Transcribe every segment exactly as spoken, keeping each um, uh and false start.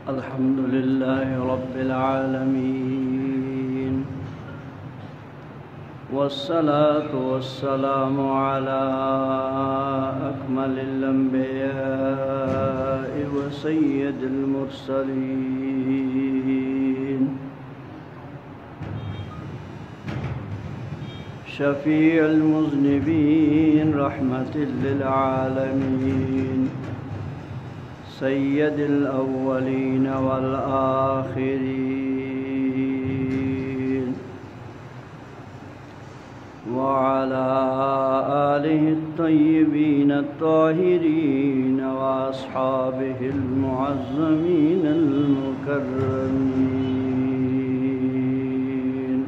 الحمد لله رب العالمين والصلاة والسلام على أكمل الأنبياء وسيد المرسلين شفيع المذنبين رحمة للعالمين سيد الأولين والآخرين وعلى آله الطيبين الطاهرين وأصحابه المعظمين المكرمين.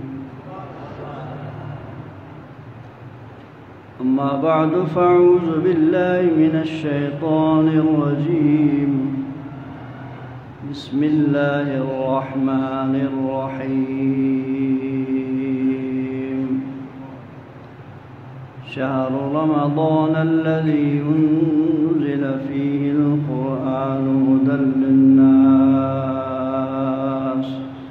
أما بعد فأعوذ بالله من الشيطان الرجيم. بسم الله الرحمن الرحيم. شهر رمضان الذي أنزل فيه القرآن هدى للناس.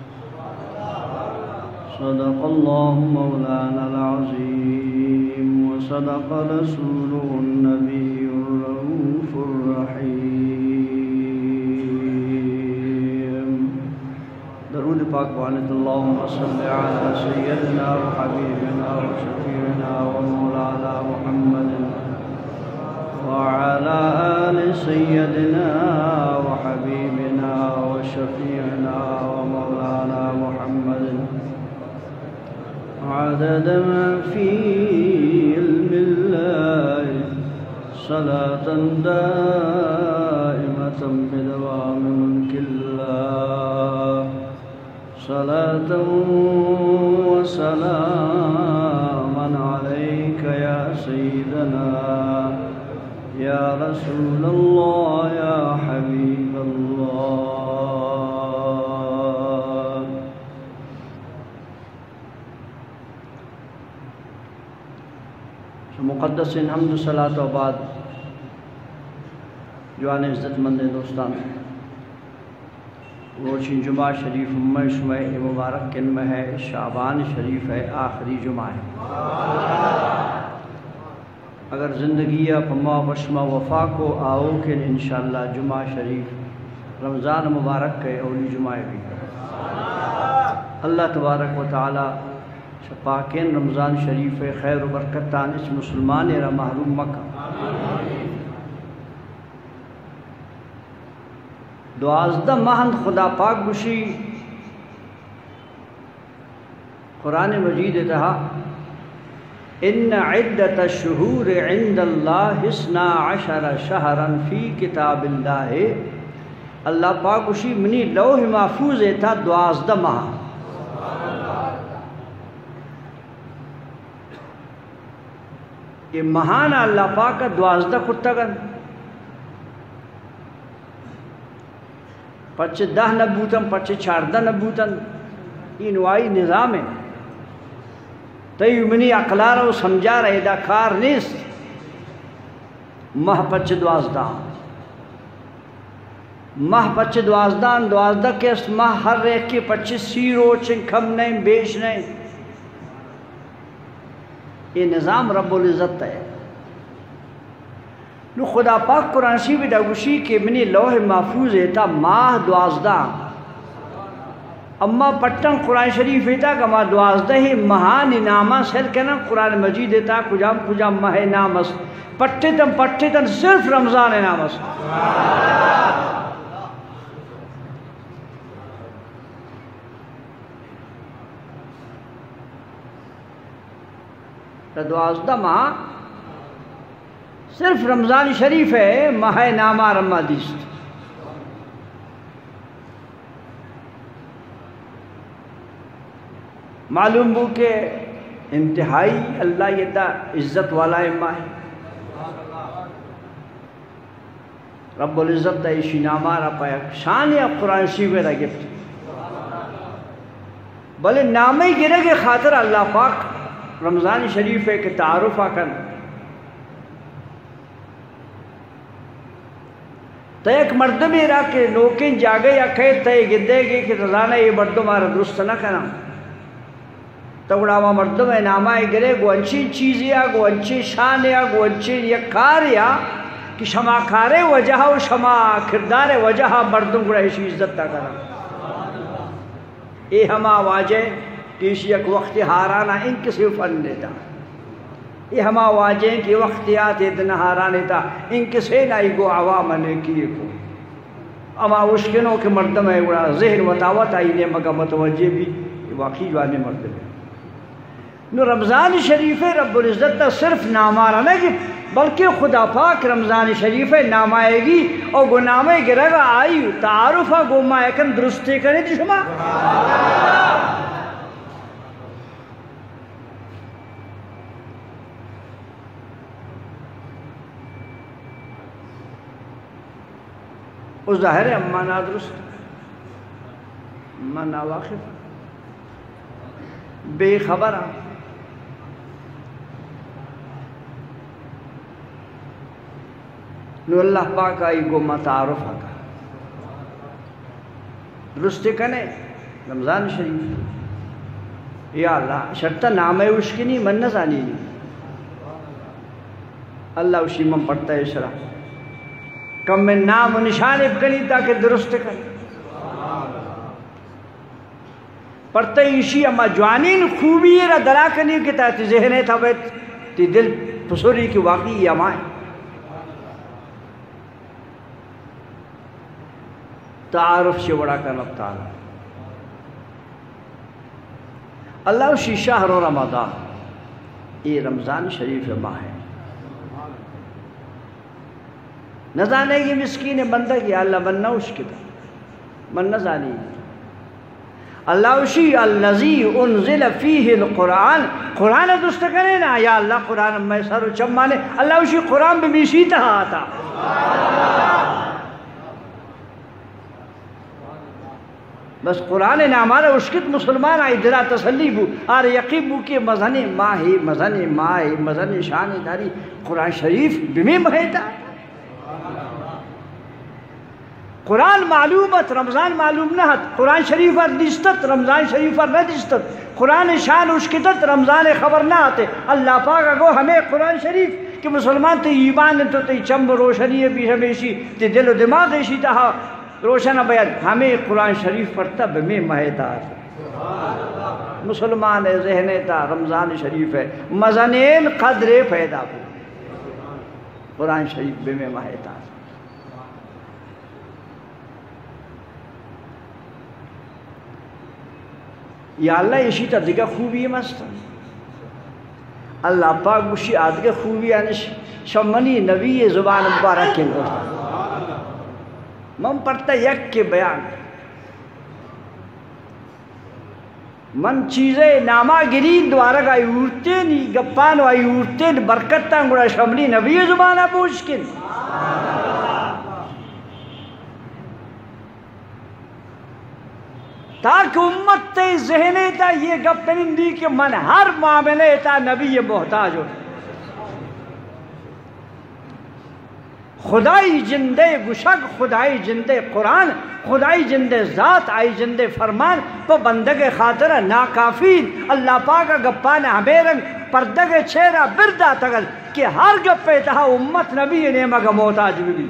صدق الله مولانا العظيم وصدق رسوله النبي الرؤوف الرحيم. درود پاک وعنت اللهم صل على سيدنا وحبيبنا وشفيعنا ومولانا محمد وعلى آل سيدنا وحبيبنا وشفيعنا ومولانا محمد عدد ما في علم الله صلاة دائمة بدوام ملك الله. صلاة وسلاما عليك يا سيدنا يا رسول الله يا حبيب الله. مقدس حمد و صلاة و بعد جوان عزت مند دوستان، روچی جمعہ شریف میں شمع مبارک کن میں ہے، شعبان شریف ہے، آخری جمعہ ہے. اگر زندگی پما وشمہ وفا کو آؤ کہ انشاءاللہ جمعہ شریف رمضان مبارک کے اولی جمعہ بھی. اللہ تبارک و تعالی شپاکین رمضان شریف خیر و برکتان اس مسلمان را محروم مکہ. دوازدہ ماہند خدا پاک گشی قرآن مجید تہا ان عدت الشہور عند اللہ اثنا عشر شہرا فی کتاب اللہ. اللہ پاک گشی منی لوح محفوظ تھا دوازدہ ماہ. یہ مہانا اللہ پاک کا دوازدہ کتگن پچھ دہ نبوتن پچھ چاردہ نبوتن. یہ نوائی نظام ہے. تیو منی اقلار و سمجھا رہے دا کار نیست. ماہ پچھ دوازدہ ماہ پچھ دوازدہ دوازدہ کے اس ماہ ہر ریک کے پچھ سیرو چن کم نہیں بیش نہیں. یہ نظام رب العزت ہے. نو خدا پاک قرآن شریف ڈاگوشی کہ منی لوح محفوظ تا ماہ دوازدہ. اما پٹن قرآن شریف تا کہ ماہ دوازدہ ہی مہان نامہ سیل کہنا قرآن مجید تا کجام کجام ماہ نامس پٹے تن پٹے تن صرف رمضان نامس. دوازدہ ماہ صرف رمضان شریف ہے ماہ نامہ رمہ دیست. معلوم ہو کہ انتہائی اللہ یہ دا عزت والا ماہ ہے. رب العزت دا ایشی نامہ را پایا شان یا قرآن شریف دا گفت بلے نامہ ہی گرے کے خاطر اللہ پاک رمضان شریف ہے کہ تعارف آکن تو ایک مردمی را کہ نوکین جاگے یا کھیت تے گدے گی کہ رضانہ یہ مردم آرہ درست نہ کنا تو گڑاوا مردم ہے نامائے گرے گو انچین چیزیا گو انچین شانیا گو انچین یک کاریا کہ شما کارے وجہ و شما کردار وجہ مردم گڑا اسی عزت تا کنا اے ہما واجہ کسی ایک وقت ہارانا ان کسی فن دیتا یہ ہما واجہ کی وقتیات اتنا ہارانے تا ان کسی نائی گو عوام نے کیے کو اما اشکنوں کے مردم ہے گڑا ذہن وطاوت آئینے مگا متوجہ بھی واقعی جوانے مردم ہے نو رمضان شریف رب العزت تا صرف نامارا نہ کہ بلکہ خدا پاک رمضان شریف نام آئے گی اور گو نامے گرے گا آئی تعارفہ گو ما ایکن درستے کرنے تھی شما اس ظاہر ہے اما نا درست اما نا واقف بے خبر آ نو اللہ پاک آئی گو متعارف آگا درستے کنے رمضان شریف یا اللہ شرطہ نام ہے اس کی نہیں من نزانی نہیں اللہ اسی من پڑھتا ہے شرح کم میں نام و نشان ابکنی تاکہ درست کنے پڑھتا ہے اسی اما جوانین خوبی را درا کنی کہ تا ذہنے تھا بیت تی دل پسوری کی واقعی امائیں تعارف سے بڑا کا نبتان اللہ اسی شہر و رمضان یہ رمضان شریف ماہ ہے نہ جانے گی مسکین بندہ کی اللہ من نہ اس کی من نہ جانی اللہ اسی الذی انزل فیہ القرآن قرآن دوست کرے نا یا اللہ قرآن میں سر و چمانے اللہ اسی قرآن بھی بیشی تہا آتا بس قرآن نے ہمارا اشکت مسلمان آئی درہ تسلی بو آر یقین بو کہ مزن ماہی مزن ماہی مزن شان داری قرآن شریف بمی مہیتا قرآن معلومت رمضان معلوم نہ قرآن شریف پر دستت رمضان شریف پر نہ دستت قرآن شان اشکتت رمضان خبر نہ آتے اللہ پاک گو ہمیں قرآن شریف کہ مسلمان تے ایمان تو تے چمب روشنی بھی ہمیشی تے دل و دماغ ایشی تہا روشن بیان ہمیں قرآن شریف پڑھتا بمی مہدار مسلمان ذہن تا رمضان شریف ہے مزنین قدر پیدا ہو قرآن شریف بمی مہدار یا اللہ اسی تا دیگا خوبی مست اللہ پاک بشی آدھگا خوبی آنش شمنی نبی زبان مبارک کے گوشتا من پڑھتا یک کے بیان من چیزیں نامہ گرین دوارا گا یورتے نی گپان و یورتے برکتاں گوڑا شملی نبی زبانہ پوچکن تاکہ امت تے ذہنے تا یہ گپنن دی کہ من ہر معاملے تا نبی محتاج ہو خدای جندے گشک خدای جندے قرآن خدای جندے ذات آئی جندے فرمان پا بندگ خاطرہ ناکافین اللہ پاکا گپانا ہمیں رنگ پردگ چھیرہ بردہ تگل کہ ہر گپے تہا امت نبی نعمہ کا محتاج بھی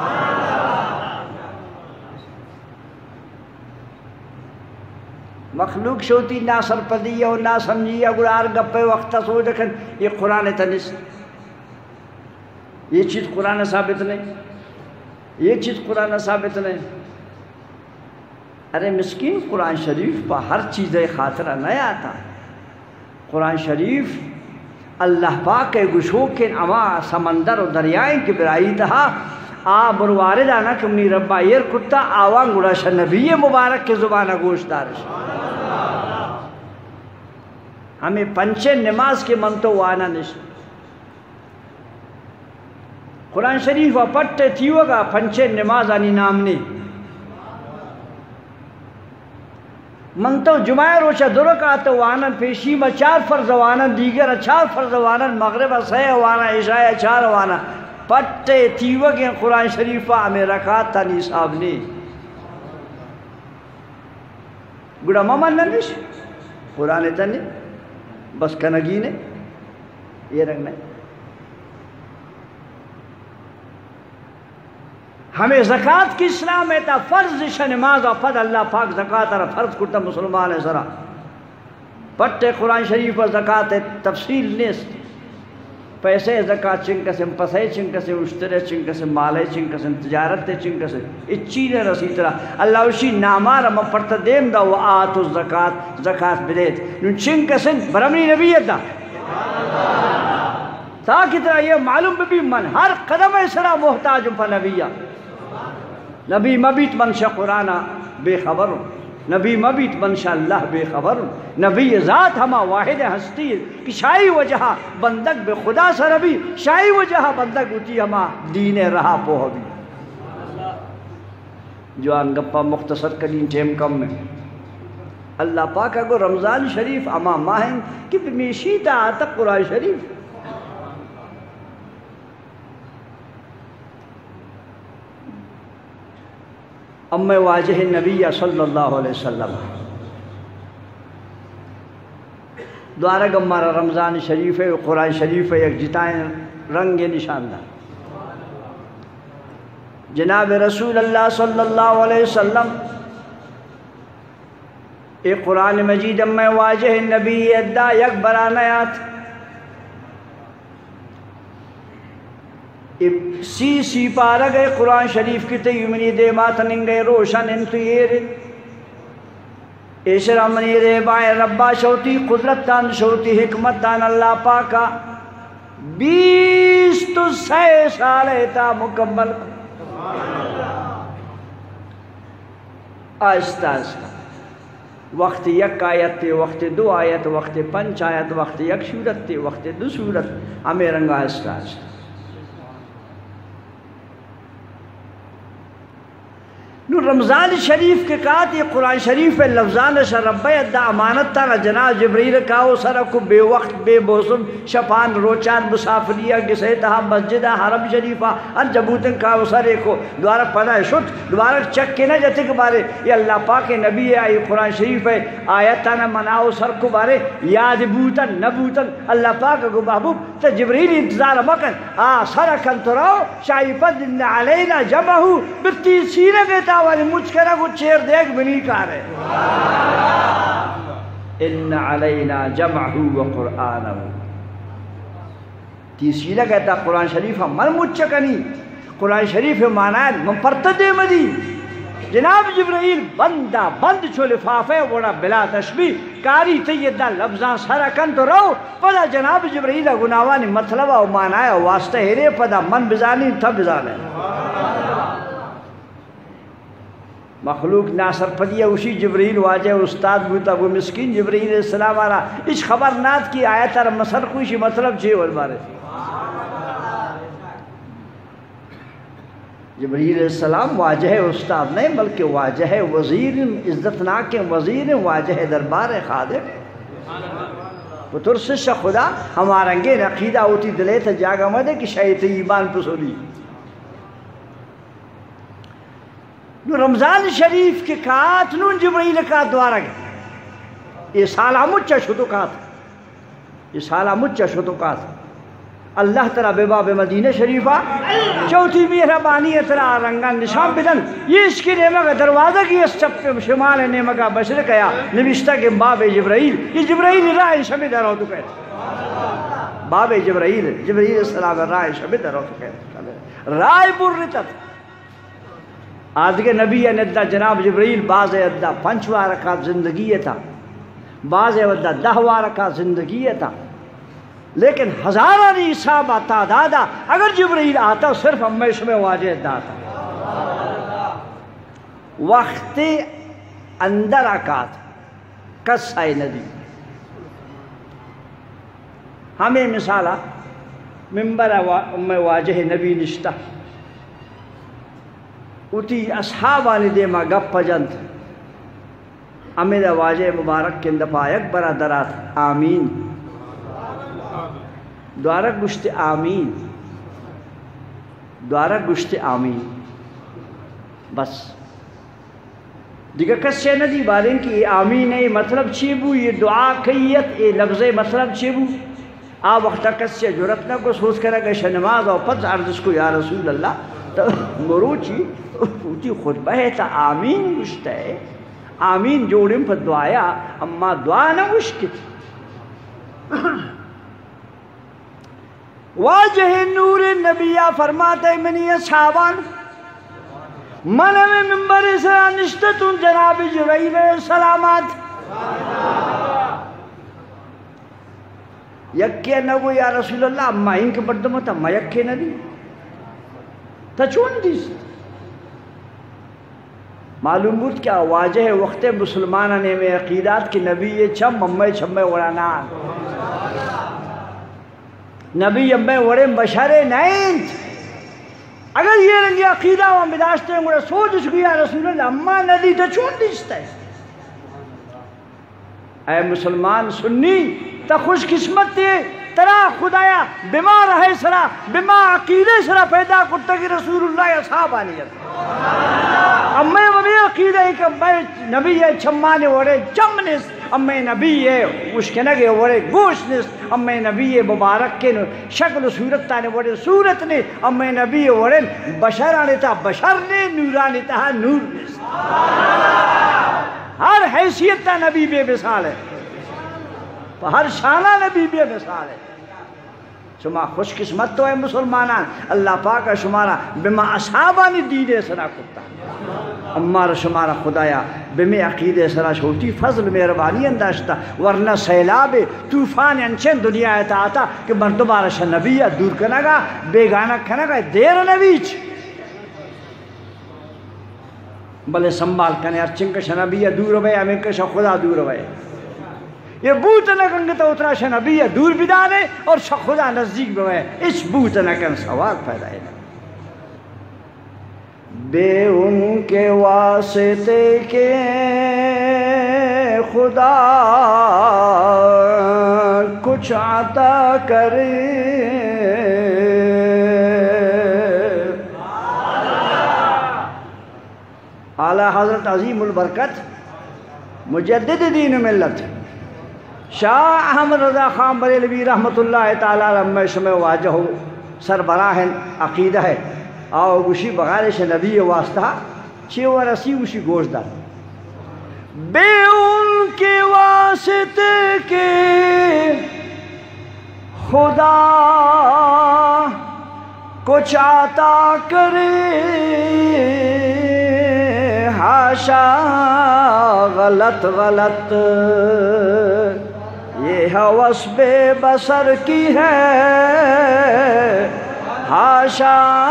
مخلوق شوتی نا سرپدیہ و نا سمجھیہ گرار گپے وقتا سو دکھن یہ قرآن تنس یہ چیز قرآن ثابت نہیں یہ چیز قرآن ثابت نہیں ارے مسکین قرآن شریف پا ہر چیز خاطرہ نہیں آتا قرآن شریف اللہ پاک کے گشو کے اما سمندر و دریائیں کی برائی تہا آ بروارد آنا کہ منی ربا ایر کتا آوان گڑا شا نبی مبارک کے زبانہ گوشت دارش ہمیں پنچے نماز کے منتو وانا نشت قرآن شریف و پٹے تھیو گا پنچے نماز آنی نامنی منتو جمعہ روچہ درکات وانا پیشی میں چار فرض وانا دیگر چار فرض وانا مغرب سہ وانا عشاء چار وانا پٹے تیوگیں قرآن شریفہ میں رکھات تا نصاب نے گڑا ممن ننش قرآن تنے بس کنگی نے یہ رنگ نہیں ہمیں زکاة کی اسلام ہے تا فرض شنماز فد اللہ پاک زکاة را فرض کرتا مسلمان ہے ذرا پٹے قرآن شریف و زکاة تفصیل نیست پیسے زکاة چنکسم پسے چنکسم اشترے چنکسم مالے چنکسم تجارت چنکسم اچھی نے رسی طرح اللہ اسی نامار اما پرتا دیم دا و آتو زکاة زکاة بدیت نون چنکسم برمنی نبیت دا تاکہ طرح یہ معلوم بھی من ہر قدم اسرا محتاج پا نبیہ نبی مبیت منشا قرآن بے خبر نبی مبیت منشا اللہ بے خبر نبی ذات ہما واحد ہستی کہ شائی وجہ بندگ بے خدا سر بھی شائی وجہ بندگ ہوتی ہما دین رہا پوہ بھی جوان گپا مختصر کلین ٹیم کم میں اللہ پاک اگو رمضان شریف اما ماہن کہ بمیشی تا آتا قرآن شریف ام واجہ نبی صلی اللہ علیہ وسلم دوارا گمارا رمضان شریف ہے قرآن شریف ہے ایک جتائیں رنگ نشاندہ جناب رسول اللہ صلی اللہ علیہ وسلم ایک قرآن مجید ام واجہ نبی ادھا یک برانیات سی سی پارا گئے قرآن شریف کی تیمنی دے ماتنن گئے روشن انتو یہ ایشرا منی دے بائیں ربا شوتی قدرت تان شوتی حکمت تان اللہ پاکا بیس تو سی سال تا مکمل آہستہ آہستہ وقت یک آیت تے وقت دو آیت وقت پنچ آیت وقت یک صورت تے وقت دو صورت ہمیں رنگ آہستہ آہستہ نو رمضان شریف کے کہات یہ قرآن شریف ہے لفظان شربہ ادھا امانت تانا جناب جبریل کہو سرکو بے وقت بے موسم شپان روچان مسافریہ گسے تہا مسجدہ حرم شریفہ ان جبوتن کہو سرے کو دوارا پڑھا شد دوارا چک کے نہ جاتے کے بارے یہ اللہ پاک نبی ہے یہ قرآن شریف ہے آیت تانا مناو سر کو بارے یاد بوتن نبوتن اللہ پاک کو محبوب تا جبریل انتظار مکن آ سرکن تو رہو شاہی فضل علینا جمعہو بتی سیرہ دیتا والی مجھ کرا کو چیر دیکھ بنی کار ہے ان علینا جمعہو و قرآنہو تیسیلہ کہتا قرآن شریف من مجھ چکنی قرآن شریف معنی من پرتد مدی جناب جبرائیل بندہ بند چھو لفافے وڑا بلا تشبیح کاری تیدہ لفظان سرکن تو رو پدا جناب جبرائیل گناوانی مطلبہ و معنی و واسطہ ہرے پدا من بزانی تھا بزانے مخلوق ناصر پدیہ اسی جبرائیل واجہ استاد بوتا وہ مسکین جبرائیل علیہ السلام آرہا اس خبرنات کی آیت اور مسر خوشی مطلب چھے والبارے جبرائیل علیہ السلام واجہ استاد نہیں بلکہ واجہ وزیر عزتناک وزیر واجہ دربار خادم پتر سے خدا ہمارنگے عقیدہ ہوتی دلے تھا جاگا مدے کہ شاید ایمان پسولی نو رمضان شریف کے کات نون جبرائیل کا دوارا گئے یہ سالہ مچہ شدکات یہ سالہ مچہ شدکات اللہ ترہ بے باب مدینہ شریفہ چوتھی مہربانی ترہ رنگان نشان بدن یہ اس کی نعمہ کا دروازہ کی اس چپ شمال نعمہ کا بشرق ہے نوشتہ کے باب جبرائیل یہ جبرائیل رائے شب در ہو تو کہتے باب جبرائیل جبرائیل السلام رائے شب در ہو تو کہتے رائے برتت آدھگے نبی ندہ جناب جبرائیل باز ادھا پنچوہ رکھا زندگی تھا باز ادھا دہوہ رکھا زندگی تھا لیکن ہزارہ نہیں صحابہ تعدادہ اگر جبرائیل آتا صرف ہمیش میں واجہ ادھا تھا وقت اندر آکات کس آئے ندی ہمیں مثالہ ممبر میں واجہ نبی نشتہ اتی اصحابانی دے ما گپ جنت امید واجہ مبارک کے اندفاع یک برادرات آمین، دوارک گشت آمین، دوارا گشت آمین بس دیگر کس سے ندی باریں کہ یہ آمین ہے مطلب چیبو یہ دعا کیت یہ لفظ مطلب چیبو آ وقت کس سے جرت نہ کو سوچ کرا کہ شنماز اور پس عرض کو یا رسول اللہ تو مروچی اوٹی خطبہ ہے تا آمین گشت ہے آمین جوڑیں پر دعایا اما دعا نہ گشت واجہ نور نبیہ فرماتے منی اصحابان من میں ممبر سرا نشتتون جناب جبرائیل سلامات یکے نگو یا رسول اللہ اما انک بردمو تا ما یکے ندی تا چون دیست معلوم بود کیا واجہ وقت مسلمانانے میں عقیدات کی نبی چم امی چمے ورانان نبی امی ورم بشارے نائنت اگر یہ رنگی عقیدہ و بداشتے ہیں گوڑا سوچ اس کو یا رسول اللہ اما ندی تا چون دیستا ہے اے مسلمان سنی تا خوش قسمت تے ترا خدایا بما رہے سرا بما عقیدے سرا پیدا کرتا کہ رسول اللہ اصحاب آنیت امی ومی عقیدہ ہے کہ میں نبی ہے چھمانے وڑے چمنس امی نبی ہے مشکنگے وڑے گوشنس امی نبی ہے مبارک کے شکل و صورت تانے وڑے صورت نے امی نبی ہے وڑے بشر آنے تا بشر نے نورانی تا نور نس ہر حیثیت تا نبی بے مثال ہے ہر شانہ نبی بے مثال ہے شما خوش قسمت تو ہے مسلمانان اللہ پاک شمارا بما اصحابانی دینے سرا کتا امارا شمارا خدایا بمی عقیدے سرا چھوٹی فضل مہربانی انداشتا ورنہ سیلاب طوفان انچین دنیا ایتا آتا کہ مردمارا شا نبی دور کنگا بیگانہ کنگا دیر نبیچ بلے سنبال کنے ارچن کا شا نبی دور ہوئے امین کا شا خدا دور ہوئے یہ بوت نکن تو اتنا شا نبی دور بدانے اور شا خدا نزدیک بوئے اس بوت نکن سوال پیدا ہے بے ان کے واسطے کے خدا کچھ عطا کرے اعلیٰ حضرت عظیم البرکت مجدد دین ملت شاہ احمد رضا خان بریلوی رحمت اللہ تعالیٰ رحمہ شمع واجہ سربراہ عقیدہ ہے آو گوشی بغارش نبی واسطہ چھے ورسی گوشی گوشت دار بے ان کے واسطے کے خدا کچھ عطا کرے حاشا غلط غلط یہ ہوس بے بسر کی ہے حاشا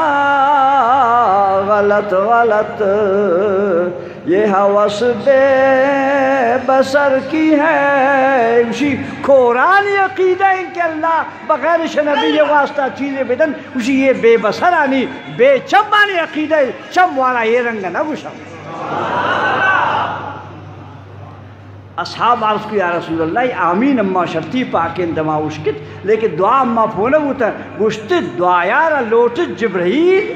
غلط غلط یہ ہوس بے بسر کی ہے اسی قرآن عقیدہ ہے کہ اللہ بغیر نبی واسطہ چیزیں بدن اسی یہ بے بسر آنی بے چم آنی عقیدہ ہے چم والا یہ رنگ نہ گوشم اصحاب عرض کو یا رسول اللہ آمین اما شرطی پاکین دما اشکت لیکن دعا اما پھونا ہوتا گوشت دعا یارا لوٹت جبرائیل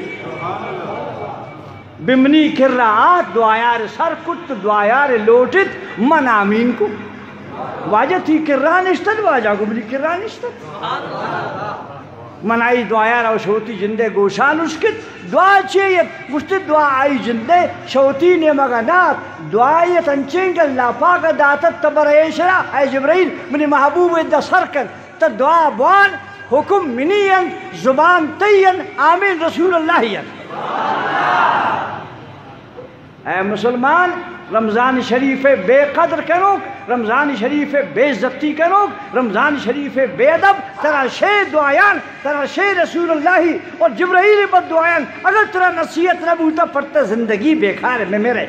بمنی کر رہا دعا یار سر کت دعا یار لوٹت من آمین کو واجہ تھی کر رہا نشتد واجہ کو بلی کر رہا نشتد منائی دعا یارا شوتی جندے گوشان اشکت دعا چیئے گوشت دعا آئی جندے شوتی نے مغنات دعایت انچیں کہ اللہ پاک داتت تبرائیشرا اے جبرائیل منی محبوب دا سرکن تا دعا بوان حکم منین زبان تین آمین رسول اللہ اے مسلمان رمضان شریف بے قدر کنوک رمضان شریف بے عزتی کنوک رمضان شریف بے ادب ترا شے دعایان ترا شے رسول اللہ اور جبرائیل بد دعایان اگر ترا نصیحت نہ بوتا پڑتا زندگی بیکار میں میرے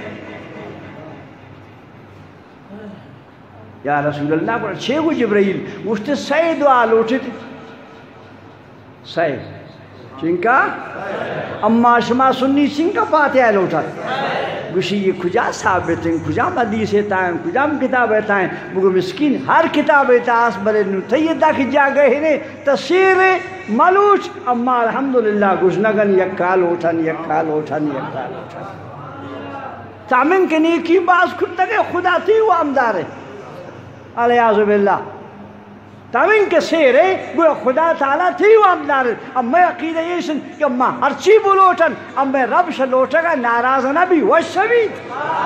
یا رسول اللہ پر چھے گو جبرائیل گوشتے سائے دعا لوٹے تھے سائے چنکا اما شما سنی سنکا فاتحہ لوٹا گوشی یہ کجا ثابت ہیں کجا حدیث تائیں کجا کتاب تائیں بگو مسکین ہر کتاب تاس برے نو تیدہ کی جا گئے ہیں تصیر ملوچ اما الحمدللہ گزنگن یک کال اٹھن یک کال اٹھن یک کال اٹھن تامن کے نیکی باز کھتا کہ خدا تھی وہ امدار ہے علیہ باللہ تامن کے سیرے گویا خدا تعالیٰ تھی وہ امدار ہے اب میں عقیدہ یہ سن کہ اما ہرچی بلوٹن اب میں رب سے لوٹا گا ناراض نبی وشوید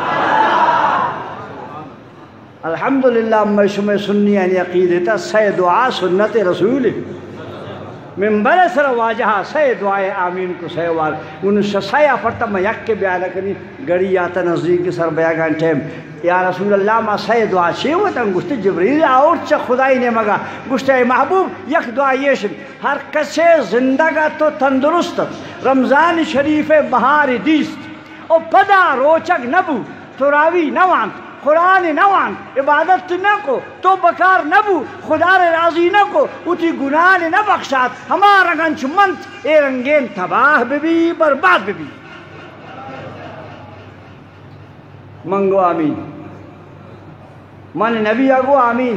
الحمدللہ میں شمع سنی یعنی عقیدتا سی دعا سنت رسول منبر سر واجہا سی دعائے آمین کو سی وار ان سیا پڑتا میں یک کے بیانہ کنی گڑی آتا نزدیک سر بیاگان ٹیم یا رسول اللہ ما سی دعا چیوتا گوشتی جبریل اور چا خدای نے مگا گوشتی محبوب یک دعا یشن ہر کسے زندگا تو تندرست رمضان شریف بہار دیست او پدا روچک نبو تراوی نوان قرآن نوان عبادت نہ کو تو بکار نبو خدا راضی نہ کو اتی گناہ نہ بخشات ہمارا گنچ منت اے رنگین تباہ ببی برباد ببی منگو آمین من نبی اگو آمین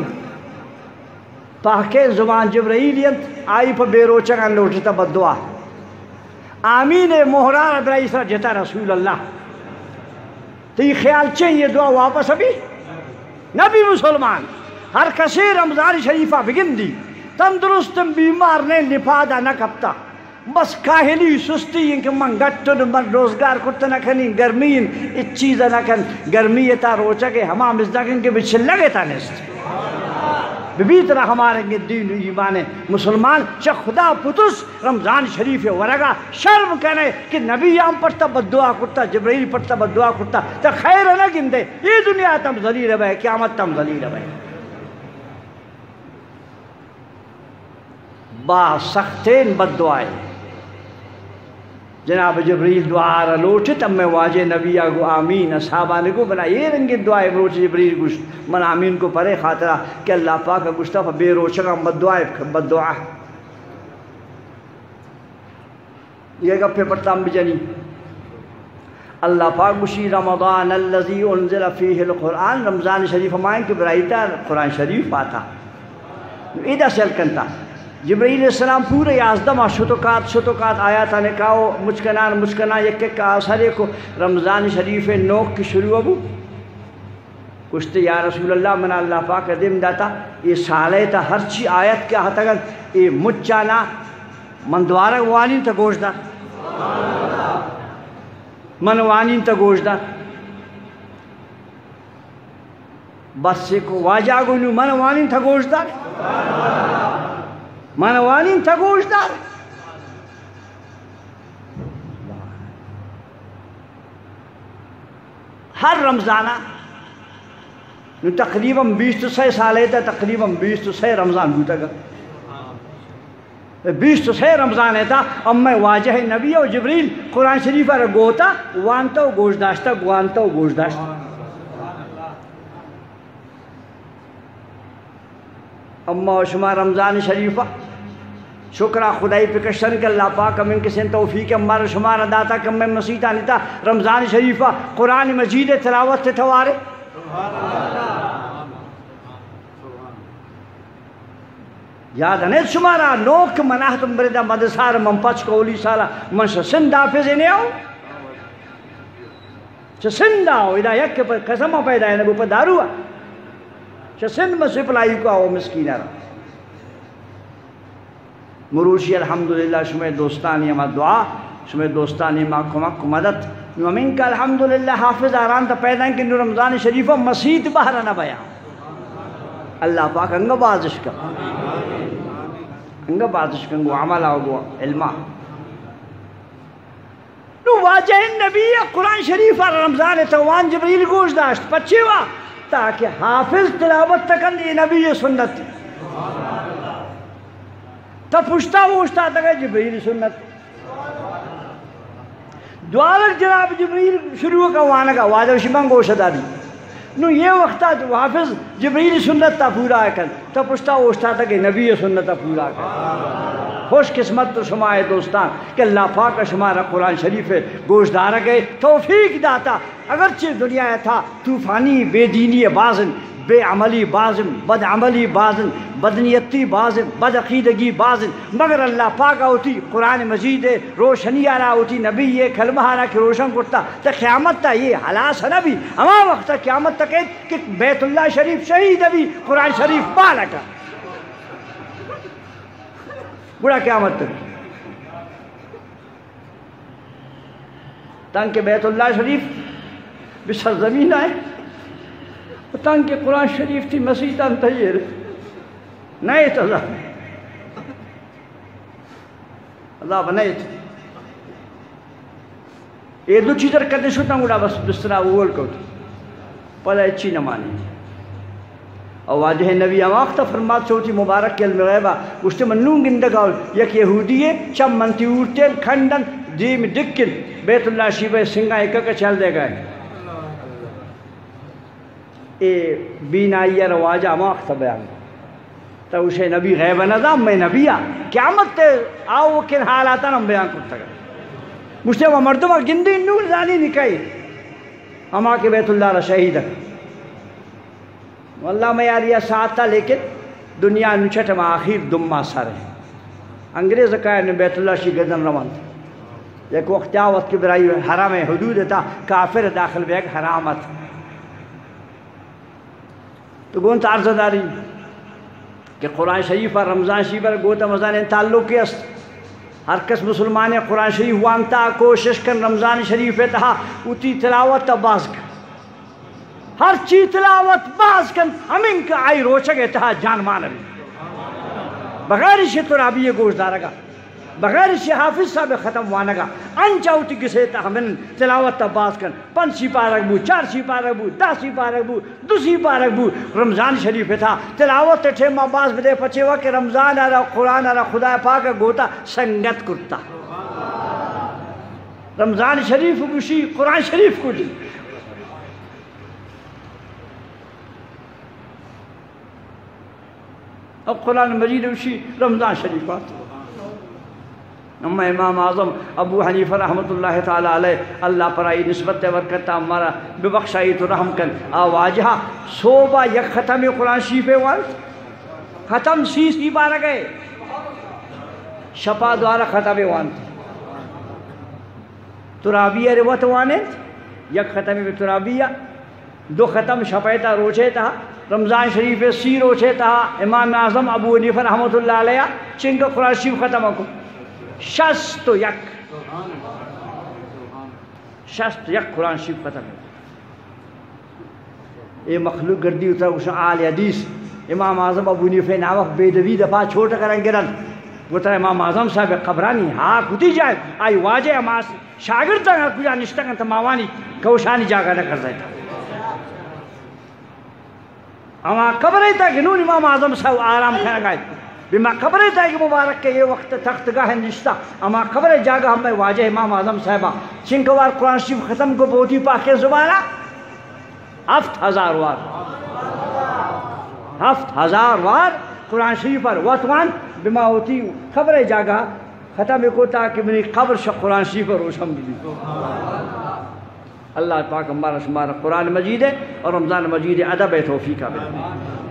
پاکے زبان جبرائیلیت آئی پا بے روچگان لوٹتا بدعا آمین محرار ابرائی سر جتا رسول اللہ تو یہ خیال چاہیے یہ دعا واپس ابھی نبی مسلمان ہر کسی رمضان شریفہ بگن دی تندرستم بیمار نے لپادا نہ کپتا بس کاہلی سستی ان کہ من گٹن من روزگار کرتا نہ کنی گرمین اس چیزا نہ کن گرمی تا روچا کے ہما مزدکن کے بچھل لگے تا نست ببی طرح ہمارے دین ایمان مسلمان چھ خدا پتس رمضان شریف ورگا شرم کہنے کہ نبی ہم پڑھتا بدعا کرتا جبرائیل پڑھتا بدعا کرتا تا خیر نہ گندے یہ دنیا تم ذلیل ہے قیامت تم ذلیل ہے با سختین بدعائے جناب جبریل دعا را لوٹے تب میں واجہ نبی آگو آمین اصحابہ نے کو بنا یہ رنگی دعائے بروچ جبریل گوشت من آمین کو پرے خاطرہ کہ اللہ پاک گوشتا بے روچگا بد دعائے بد دعا یہ گپے پڑھتا ہم بجنی اللہ پاک گوشی رمضان اللذی انزل فیہ القرآن رمضان شریف ہمائیں کہ برائیتا قرآن شریف پاتا ایدہ سیل کنتا جبرائیل علیہ السلام پورے یازدہ شتوکات شتوکات آیاتا نے کہا مچکنان مچکنان یک ایک آسارے کو رمضان شریف نوک کی شروع ابو کچھتے یا رسول اللہ من اللہ پاک دیم داتا یہ سالے تا ہر چی آیت کیا ہتا گا یہ مچانا من دوارا وانین تا گوش دا من وانین تا گوش دا بس سے کو واجہ گونیو من وانین تا گوش دا منوانین تا گوش دار ہر رمضانہ تقریباً بیس تو سی سالے تا تقریباً بیس تو سی رمضان ہوتا گا بیس تو سی رمضان ہے ام میں واجہ نبی و جبریل قرآن شریف را گوتا وانتا و گوش داشتا گوانتا و گوش داشتا اما و شما رمضان شریفہ شکرہ خدای پکشن کہ اللہ پاک ہمیں کسی توفیق ہمارا شمارا داتا کہ میں مسیحہ نیتا رمضان شریفہ قرآن مجید تلاوت سے توارے یاد ہے شمارا نوک مناہ تم بردہ مدسار من پچ کولی سالا من سے سند آفز نہیں آؤ سے سند آؤ ادھا یک کے پر قسمہ پیدا ہے نبو پر دارو ہے سے سند میں سپلائی کو آؤ مسکینہ رہا مروشی الحمدللہ شمع دوستانی اما دعا شمع دوستانی اما کمک مدد نومین کا الحمدللہ حافظ آران تا پیدا ہے کہ نو رمضان شریفہ مسیح باہرہ نہ بیا اللہ پاک انگا بازش کا انگا بازش کا انگو عمل آگو علمہ نو واجہ نبی قرآن شریفہ رمضان توان جبریل گوش داشت پچھے وا تاکہ حافظ تلاوت تکن یہ نبی سنت تا پشتا وشتا تکا جبریل سنت دوالک جناب جبریل شروع کا وانا کا واجہ شمان گوشہ داری نو یہ وقتا حافظ جبریل سنت تا پورا ہے کن تا پشتا وشتا تکا نبی سنت تا پورا کن خوش قسمت تو شمائے دوستان کہ اللہ پاک شمارا قرآن شریف گوش دارا گئے توفیق داتا اگرچہ دنیا تھا طوفانی بے دینی بازن بے عملی بازن، بد عملی بازن، بدنیتی بازن، بد عقیدگی بازن، مگر اللہ پاک ہوتی قرآن مجید روشنی آ رہا ہوتی نبی یہ کلمہ آ رہا کہ روشن کرتا تو قیامت تا یہ حلاس ہے نبی اما وقت قیامت تک کہ بیت اللہ شریف شہید ابھی قرآن شریف پالا کا بڑا قیامت تک تاکہ بیت اللہ شریف بھی سرزمین آئے تاکہ قرآن شریف تھی مسیح تان تیئر نئے تزا اللہ بنائے تھے یہ دو چیزر کرنے شوتا گوڑا بس بسترہ اول کو تھی پلا اچھی نمانی اور واجہ نبی آماختہ فرمات سوتی مبارک کے علم غیبہ گوشتے منون گندگاؤ یک یہودی ہے چم منتی اورتین کھنڈن دیم ڈکن بیت اللہ شیبہ سنگا ایک کا چل دے گئے اے بینائی رواجہ آماختہ بیان تو اسے نبی غیبہ نظام میں نبی آ قیامت تے آؤ کن حالاتا نم بیان کرتا گا گوشتے وہ مردمہ گندی نور زانی نکائی ہما کے بیت اللہ را شہید ہے واللہ میں یار یہ ساتھ تھا لیکن دنیا نچٹ میں آخیر دمہ سر ہے انگریز کہا نے بیت اللہ شی گردن روان تھا ایک وقت آوت کی برائی حرام حدود تھا کافر داخل بیگ حرامت تو گون تعرض داری کہ قرآن شریف اور رمضان شریف اور گوتا مزان تعلقی است ہر کس مسلمان قرآن شریف وانتا کوشش کر رمضان شریف تہا اتی تلاوت باز کر ہر چیز تلاوت باز کن ہمیں کا آئی روچک اتہا جان مانا بھی بغیر اسے ترابی گوشت دارگا بغیر اسے حافظ صاحب ختم وانگا انچاوتی کسے تا ہمیں تلاوت باز کن پن سی پارک بو چار سی پارک بو دا سی پارک بو دو سی پارک بو رمضان شریف تھا تلاوت ٹھیما باز بدے پچے ہوا کہ رمضان آرہا قرآن آرہا خدا پاک گوتا سنگت کرتا رمضان شریف گوشی قرآن شریف کو دی اب قرآن مجید وشی رمضان شریف آتا اما امام اعظم ابو حنیفہ رحمت اللہ تعالی علیہ اللہ پر آئی نسبت برکت ہمارا ببخشائی تو رحم کن آواجہ صوبہ یک ختم قرآن شریف وانت ختم سی سی بارہ گئے شپا دوارا ختم وانت ترابیہ روت وانت یک ختم ترابیہ دو ختم شپیتا روچے تھا رمضان شریف سی روچے تھا امام اعظم ابو حنیفہ رحمت اللہ علیہ چنک قرآن شریف ختم کو شست یک شست یک قرآن شریف ختم اے مخلوق گردی ہوتا ہے آل حدیث امام اعظم ابو حنیفہ ناوک بیدوی دفعہ چھوٹا کریں گرن وہ ترہ امام اعظم صاحب قبرانی ہاں کتی جائے آئی واجہ اماس شاگرد تنگا کجا نشتنگا تماوانی کوشانی جاگا نہ کر دیتا اما قبریں تا کہ نون امام اعظم صاحب آرام کھانا گائے بما قبریں تا کہ مبارک کے یہ وقت تخت گاہ نشتا اما قبریں جاگا ہمیں واجہ امام اعظم صاحبہ چنکوار قرآن شریف ختم کو بہتی پاک زبانہ ہفت ہزار وار ہفت ہزار وار قرآن شریف پر وطوان بما ہوتی قبریں جاگا ختم کو تاکہ منی قبر شق قرآن شریف پر روشم بھی اللہ پاک ہمارا شمارا قرآن مجید ہے اور رمضان مجید ادب توفیق ہے